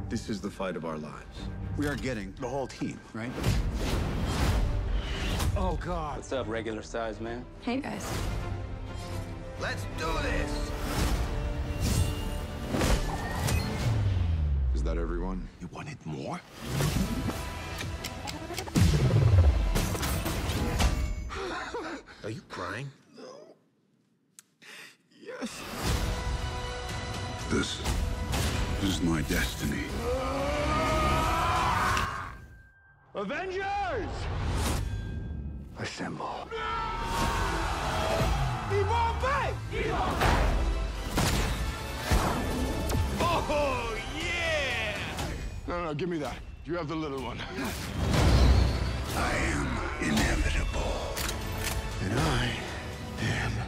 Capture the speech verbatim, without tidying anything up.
This is the fight of our lives. We are getting the whole team, right? Oh, God. What's up, regular size man? Hey, guys. Let's do this! Is that everyone? You wanted more? Are you crying? No. Yes. This is my destiny. Avengers! Assemble. Oh, yeah! No, no, give me that. You have the little one. I am inevitable. And I am